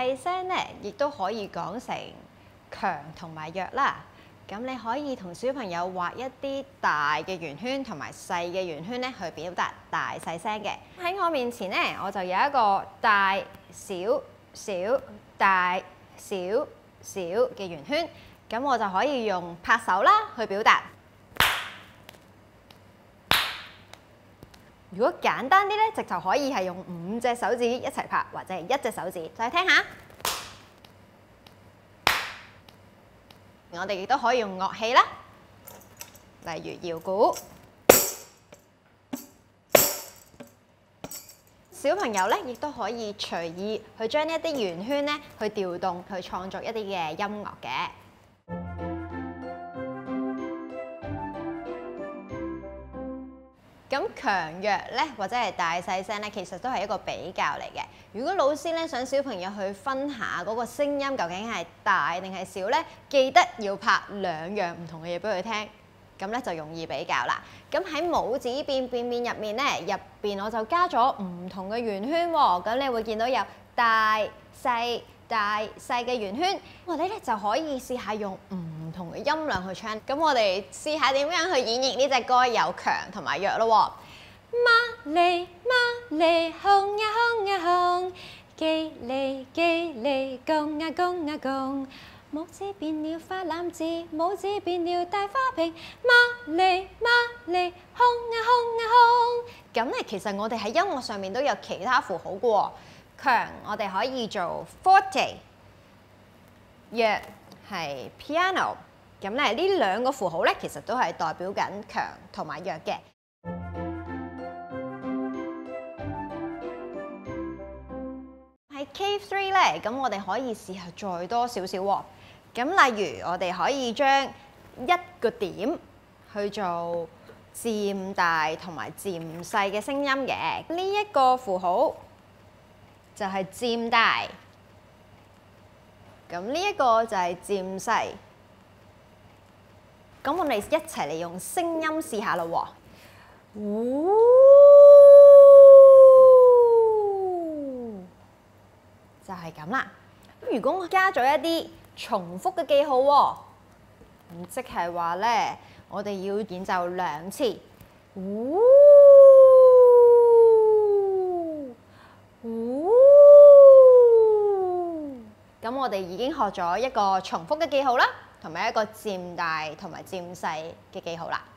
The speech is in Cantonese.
細聲咧，亦都可以講成強同埋弱啦。咁你可以同小朋友畫一啲大嘅圓圈同埋細嘅圓圈咧，去表達大細聲嘅。喺我面前咧，我就有一個大小小大小小嘅圓圈，咁我就可以用拍手啦去表達。如果簡單啲咧，直頭可以係用5隻手指一齊拍，或者係1隻手指。再聽下。我哋亦都可以用樂器啦，例如搖鼓。小朋友咧，亦都可以隨意去將一啲圓圈咧去調動，去創作一啲嘅音樂嘅。咁強弱咧，或者係大細聲咧，其實都係一個比較嚟嘅。如果老師咧想小朋友去分下嗰個聲音究竟係大定係小咧，記得要拍2樣唔同嘅嘢俾佢聽，咁咧就容易比較啦。咁喺拇指變入面咧，入邊我就加咗唔同嘅圓圈喎。咁你會見到有大細嘅圓圈，我哋咧就可以試下用唔同嘅音量去唱。咁我哋試下點樣去演繹呢隻歌有強同埋弱咯喎。媽嚟媽嚟，紅呀紅呀紅，記嚟共呀共呀共，拇指變了花籃子，拇指變了大花瓶，媽嚟紅呀紅呀紅。咁咧其實我哋喺音樂上面都有其他符號嘅喎。強我哋可以做 forte， 弱係 piano。咁咧呢2個符號咧，其實都係代表緊強同埋弱嘅。喺 K3 咧，咁我哋可以試下再多少少喎。咁例如我哋可以將1個點去做漸大同埋漸細嘅聲音嘅。呢一個符號就係漸大，咁呢一個就係漸細。咁我哋一齊嚟用聲音試下咯喎。就係咁啦。咁如果我加咗一啲重複嘅記號喎，咁即係話咧，我哋要演奏2次。咁我哋已經學咗一個重複嘅記號啦，同埋一個漸大同埋漸細嘅記號啦。